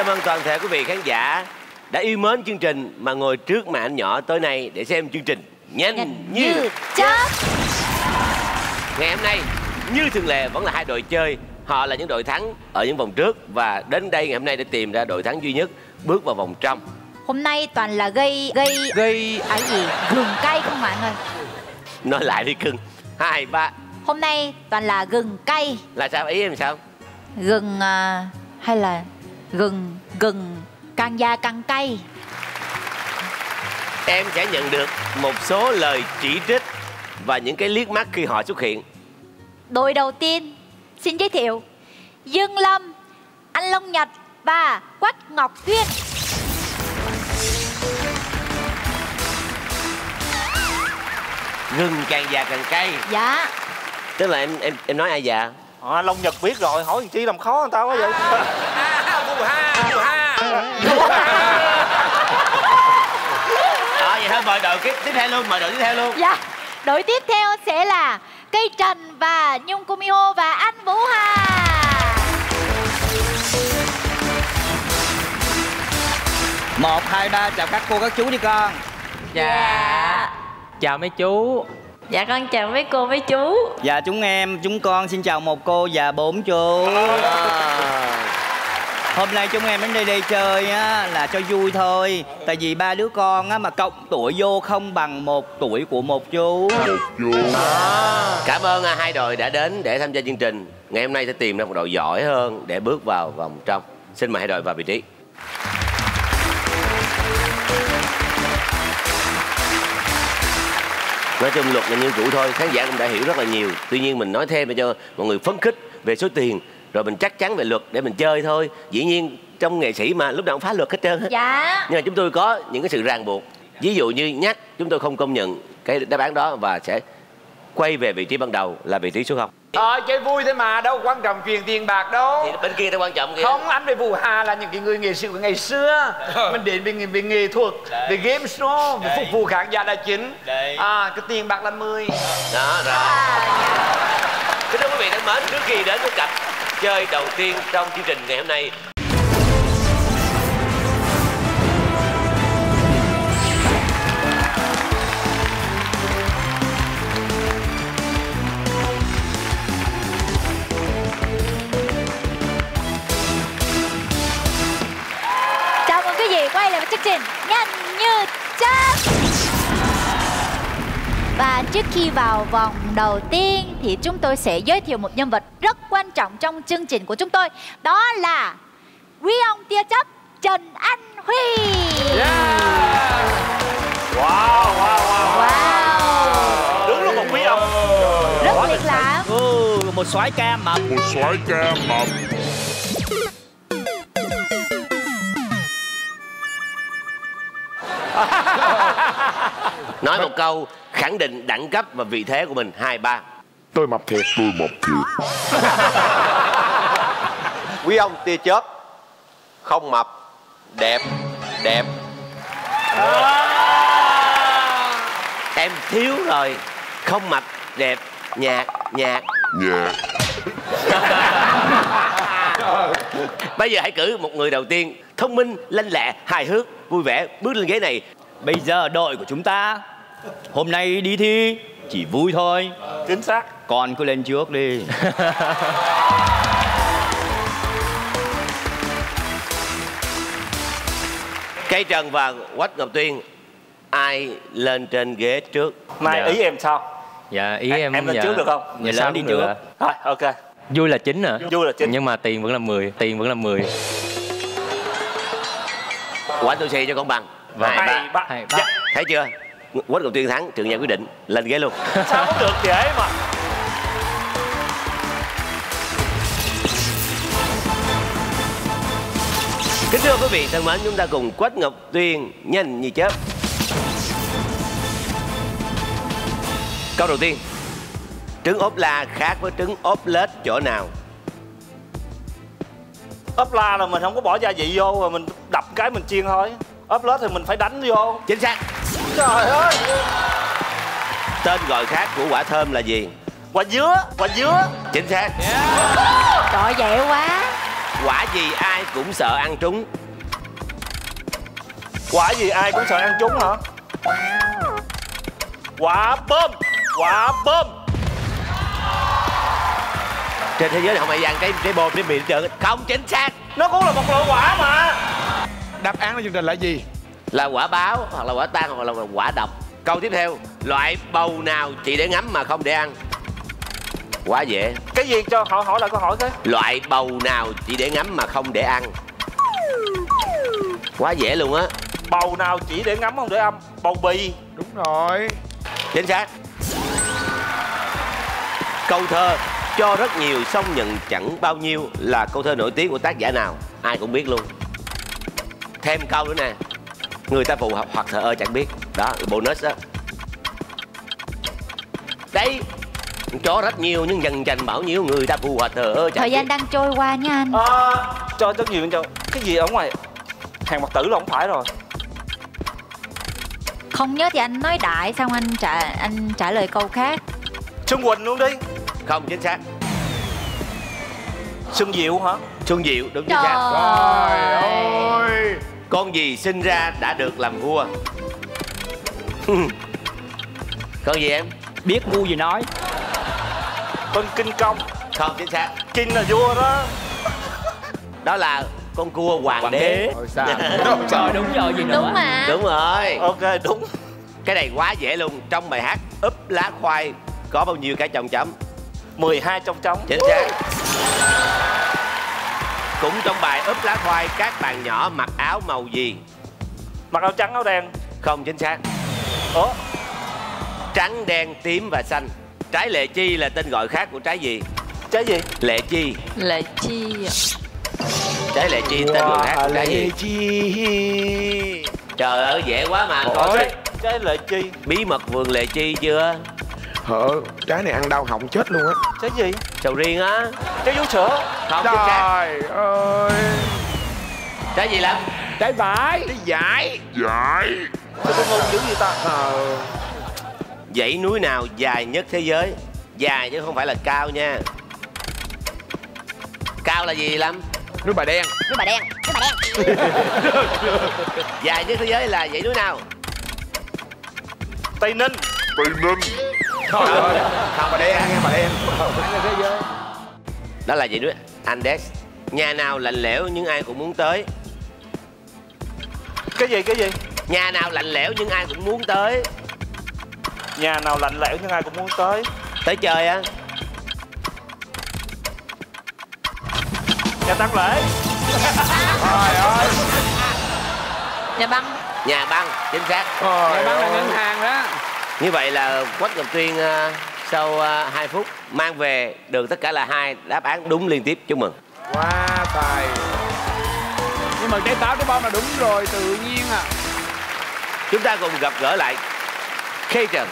Cảm ơn toàn thể quý vị khán giả đã yêu mến chương trình mà ngồi trước màn ảnh nhỏ tối nay để xem chương trình Nhanh Như Chớp. Ngày hôm nay như thường lệ vẫn là hai đội chơi. Họ là những đội thắng ở những vòng trước và đến đây ngày hôm nay để tìm ra đội thắng duy nhất bước vào vòng trong. Hôm nay toàn là gây cái gì gừng cay không bạn ơi. Nói lại đi cưng. 2, 3. Hôm nay toàn là gừng cay. Là sao, ý em sao? Gừng hay là gừng càng già càng cay. Em sẽ nhận được một số lời chỉ trích và những cái liếc mắt khi họ xuất hiện. Đội đầu tiên xin giới thiệu Dương Lâm, anh Long Nhật và Quách Ngọc Tuyên. Gừng càng già càng cay. Dạ. Tức là em nói ai già? Long Nhật biết rồi, hỏi làm chi làm khó người ta quá vậy. Vậy thôi mời đội tiếp theo luôn, Dạ. Đội tiếp theo sẽ là Cây Trần và Nhung Kumiho và anh Vũ Hà. Một, hai, ba, chào các cô các chú đi con. Dạ. Chào mấy chú. Dạ con chào mấy cô mấy chú. Dạ chúng con xin chào một cô và 4 chú. Hôm nay chúng em đến đây chơi á là cho vui thôi. Tại vì 3 đứa con á mà cộng tuổi vô không bằng 1 tuổi của một chú. Cảm ơn hai đội đã đến để tham gia chương trình. Ngày hôm nay sẽ tìm ra một đội giỏi hơn để bước vào vòng trong. Xin mời hai đội vào vị trí. Nói chung luật là như cũ thôi, khán giả cũng đã hiểu rất là nhiều. Tuy nhiên mình nói thêm để cho mọi người phấn khích về số tiền, rồi mình chắc chắn về luật để mình chơi thôi. Dĩ nhiên trong nghệ sĩ mà lúc nào cũng phá luật hết trơn hết. Dạ. Nhưng mà chúng tôi có những cái sự ràng buộc. Ví dụ như nhắc chúng tôi không công nhận cái đáp án đó và sẽ quay về vị trí ban đầu là vị trí số 0. Chơi vui thôi mà, đâu quan trọng chuyện tiền bạc đâu. Thì bên kia nó quan trọng kìa. Không, anh với Vũ Hà là những cái người nghệ sĩ của ngày xưa. Mình đến về nghệ thuật, về game show, về phục vụ khán giả là chính. Cái tiền bạc là 10. Đó, rồi. Kính thưa quý vị thân mến, trước khi đến với cặp chơi đầu tiên trong chương trình ngày hôm nay, quay lại với chương trình Nhanh Như Chớp. Và trước khi vào vòng đầu tiên thì chúng tôi sẽ giới thiệu một nhân vật rất quan trọng trong chương trình của chúng tôi. Đó là quý ông tia chớp Trần Anh Huy. Wow. Wow. Đúng là một quý ông. Rất liệt lãm. Một soái ca mập. nói một câu khẳng định đẳng cấp và vị thế của mình. 2, 3. Tôi mập thiệt. Quý ông tia chớp không mập, đẹp. Em thiếu rồi. Không mập, đẹp, nhạt. Bây giờ hãy cử một người đầu tiên thông minh, lanh lẹ, hài hước, vui vẻ bước lên ghế này. Bây giờ đội của chúng ta hôm nay đi thi chỉ vui thôi. Chính xác. Con cứ lên trước đi. Cây Trần và Quách Ngọc Tuyên, ai lên trên ghế trước? Mai ý em sao? Dạ ý em lên trước được không? Dạ sao đi được. Rồi, ok. Vui là chính hả? Vui là chính. Nhưng mà tiền vẫn là 10. Quách tôi xì cho công bằng. 2, 3. Thấy chưa? Quách Ngọc Tuyên thắng, trường nhà quyết định. Lên ghế luôn. Sao không được dễ mà. Kính thưa quý vị thân mến, chúng ta cùng Quách Ngọc Tuyên Nhanh Như Chớp. Câu đầu tiên, trứng ốp la khác với trứng ốp lết chỗ nào? Ốp la là mình không có bỏ gia vị vô, rồi mình đập cái mình chiên thôi. Ốp lết thì mình phải đánh vô. Chính xác. Trời ơi. Tên gọi khác của quả thơm là gì? Quả dứa. Chính xác. Trời dễ quá. Quả gì ai cũng sợ ăn trúng? Quả gì ai cũng sợ ăn trúng hả? Quả bom. Quả bom. Trên thế giới này không ai ăn trái bom trái mì hết trơn. Không chính xác. Nó cũng là một loại quả mà. Đáp án của chương trình là gì? Là quả báo, hoặc là quả tang, hoặc là quả độc. Câu tiếp theo, loại bầu nào chỉ để ngắm mà không để ăn? Quá dễ. Cái gì cho hỏi lại câu hỏi cái? Loại bầu nào chỉ để ngắm mà không để ăn? Quá dễ luôn á. Bầu nào chỉ để ngắm không để ăn? Bầu bì. Đúng rồi. Chính xác. Câu thơ cho rất nhiều xong nhận chẳng bao nhiêu là câu thơ nổi tiếng của tác giả nào? Ai cũng biết luôn. Thêm câu nữa nè, người ta phù học hoặc thờ ơ chẳng biết. Đó, bonus đó. Đấy, cho rất nhiều nhưng dần dần bao nhiêu người ta phù hoặc thờ ơ chẳng Thời gian biết. đang trôi qua nha anh. Cho rất nhiều cho cái gì ở ngoài hàng mặt tử là không phải rồi. Không nhớ thì anh nói đại, xong anh trả lời câu khác. Xuân Quỳnh luôn đi. Không chính xác. Xuân Diệu hả? Xuân Diệu đúng chính xác. Trời ơi. Con gì sinh ra đã được làm vua? Con gì em? Biết ngu gì nói. Con Kinh Công. Không chính xác. Kinh là vua đó. Đó là con cua hoàng đế. Ôi sao? Trời, đúng rồi gì nữa. Đúng mà. Đúng rồi. Ok đúng. Cái này quá dễ luôn. Trong bài hát úp lá khoai có bao nhiêu cái chồng chấm? 12 trong trống. Chính xác. Cũng trong bài úp lá khoai, các bạn nhỏ mặc áo màu gì? Mặc áo trắng áo đen. Không chính xác. Ủa? Trắng, đen, tím và xanh. Trái lệ chi là tên gọi khác của trái gì? Trái gì? Lệ chi. Lệ chi. Trái lệ chi tên gọi khác của trái gì? Chi. Trời ơi dễ quá mà. Trái lệ chi. Bí mật vườn lệ chi chưa? Trái này ăn đau họng chết luôn á. Trái gì? Sầu riêng á. Trái vú sữa. Không chính xác. Trời ơi. Trái gì lắm? Trái vải. Trái vải. Vải. Sao tôi ngu dữ vậy ta? Dãy núi nào dài nhất thế giới? Dài chứ không phải là cao nha. Cao là gì lắm? Núi Bà Đen. Núi Bà Đen. Núi Bà Đen. Dài nhất thế giới là dãy núi nào? Tây Ninh. Trời ơi. Bà Đen nghe Bà Đen. Đó là dãy núi Andes. Nhà nào lạnh lẽo nhưng ai cũng muốn tới? Cái gì? Cái gì? Nhà nào lạnh lẽo nhưng ai cũng muốn tới? Nhà nào lạnh lẽo nhưng ai cũng muốn tới? Tới chơi á. Nhà tang lễ. Trời ơi. Nhà băng. Nhà băng chính xác. Nhà băng là ngân hàng đó. Như vậy là Quách Ngọc Tuyên sau 2 phút mang về được tất cả là 2 đáp án đúng liên tiếp. Chúc mừng. Quá tài. Nhưng mà trái táo trái bom là đúng rồi, tự nhiên à. Chúng ta cùng gặp gỡ lại Khê Trần.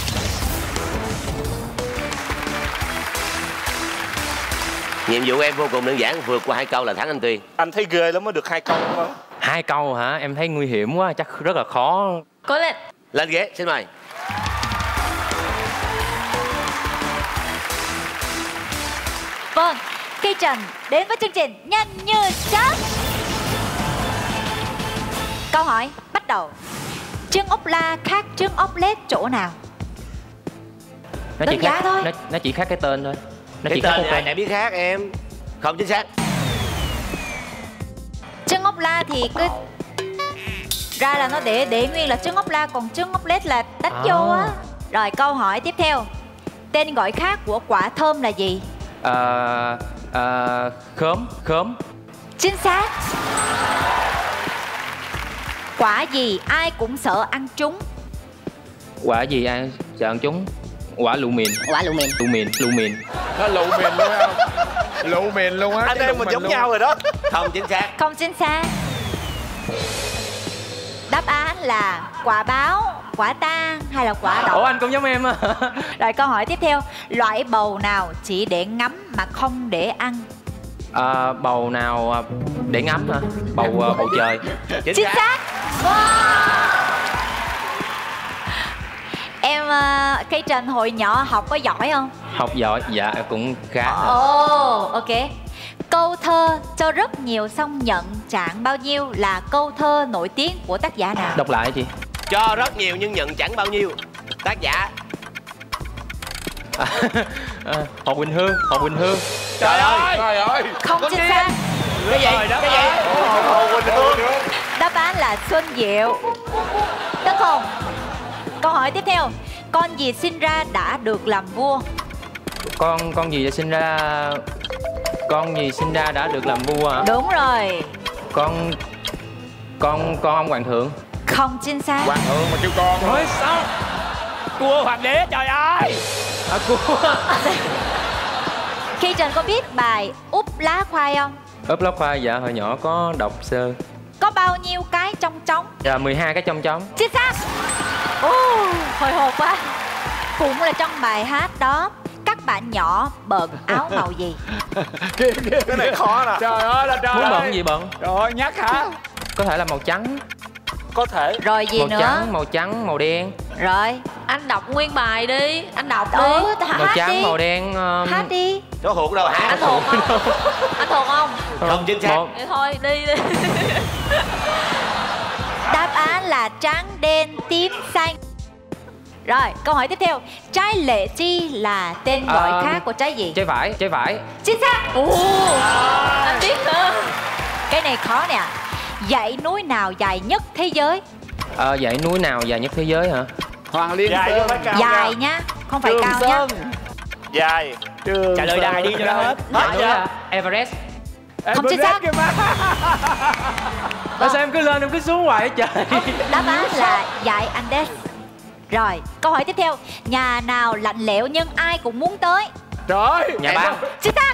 Nhiệm vụ em vô cùng đơn giản, vượt qua 2 câu là thắng anh Tuyên. Anh thấy ghê lắm mới được 2 câu không á. 2 câu hả? Em thấy nguy hiểm quá, chắc rất là khó. Cố lên. Lên ghế, xin mời. Vâng, Cây Trần đến với chương trình Nhanh Như Chớp. Câu hỏi bắt đầu. Trứng ốc la khác trứng ốc lết chỗ nào? Nó Đơn chỉ khác giản thôi. Nó chỉ khác cái tên thôi. Nó Cái chỉ khác tên một ai con. đã biết khác em. Không chính xác. Trứng ốc la thì cứ ra là nó để nguyên là trứng ốc la, còn trứng ốc lết là đánh vô á. Rồi câu hỏi tiếp theo. Tên gọi khác của quả thơm là gì? Khóm. Chính xác. Quả gì ai cũng sợ ăn trúng? Quả gì ăn sợ ăn chúng? Quả lụ mìn. Quả lụ mìn. Lụ mìn. Nó lụ mìn luôn không? Lụ mìn luôn á. Anh em mình giống nhau rồi đó. Không chính xác. Không chính xác. Đáp án là quả báo, quả tang hay là quả đậu? Ủa anh cũng giống em à. Rồi câu hỏi tiếp theo. Loại bầu nào chỉ để ngắm mà không để ăn? Bầu nào để ngắm hả? Bầu trời. Chính xác. Wow. Em Cây Trần hồi nhỏ học có giỏi không? Học giỏi, dạ cũng khá. Ồ, ok. Câu thơ cho rất nhiều xong nhận chẳng bao nhiêu là câu thơ nổi tiếng của tác giả nào? Đọc lại chị. Cho rất nhiều nhưng nhận chẳng bao nhiêu. Tác giả. Hồ Quỳnh Hương. Hồ Quỳnh Hương. Trời ơi. Trời ơi. Không chính xác. Cái gì? Cái gì? Hồ Quỳnh Hương. Đáp án là Xuân Diệu. Tấn Hùng. Câu hỏi tiếp theo. Con gì sinh ra đã được làm vua? Con gì sinh ra... Con gì sinh ra đã được làm vua hả? Đúng rồi. Con ông hoàng thượng. Không chính xác. Hoàng thượng mà kêu con. Ôi sao? Cua hoàng đế trời ơi. Cua. Khi Trần có biết bài úp lá khoai không? Úp lá khoai dạ hồi nhỏ có đọc sơ. Có bao nhiêu cái trong trống? Dạ 12 cái trong trống. Chính xác. Hồi hộp quá. Cũng là trong bài hát đó. Các bạn nhỏ bận áo màu gì? Cái này khó nè. Trời ơi là trời. Muốn bận gì bận? Trời ơi nhắc hả? Có thể là màu trắng. Có thể. Rồi gì Màu nữa? trắng, màu trắng, màu đen. Rồi. Anh đọc nguyên bài đi. Anh đọc đi. Màu trắng, màu đen. Hát đi. Số thuộc đâu hả? Anh thuộc không? Anh thuộc không? Không chính xác. Vậy thôi đi đi. Đáp án là trắng, đen, tím, xanh. Rồi, câu hỏi tiếp theo. Trái lệ chi là tên gọi khác của trái gì? Trái vải, trái vải. Chính xác. Anh biết nữa. Cái này khó nè. Dãy núi nào dài nhất thế giới? Dãy núi nào dài nhất thế giới hả? Hoàng Liên Dài Sơn. chứ phải cao Dài nha. nha, không phải Trường cao nha. Sơn. Dài. Trường Trả lời Sơn. đài đi cho nó hết. Dãy núi là Everest. Không chính xác. Kìa mà. Tại sao em cứ lên em cứ xuống hoài vậy trời? Đáp án là dãy Andes. Rồi, câu hỏi tiếp theo. Nhà nào lạnh lẽo nhưng ai cũng muốn tới? Trời. Nhà băng. Chính xác.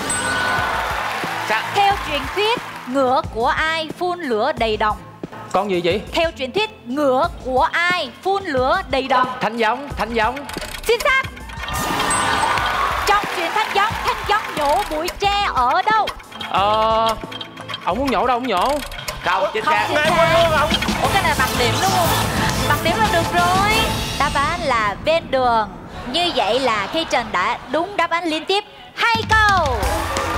Sao? Theo truyền thuyết, ngựa của ai phun lửa đầy đồng? Con gì chị? Theo truyền thuyết, ngựa của ai phun lửa đầy đồng? Thánh giống, thánh giống. Chính xác. Trong truyền thanh giống nhổ bụi tre ở đâu? Ông muốn nhổ đâu ông nhổ. Không chính xác. Chính xác. Ủa cái này bằng điểm đúng không? Bằng điểm là được rồi. Đáp án là bên đường. Như vậy là khi Trần đã đúng đáp án liên tiếp 2 câu.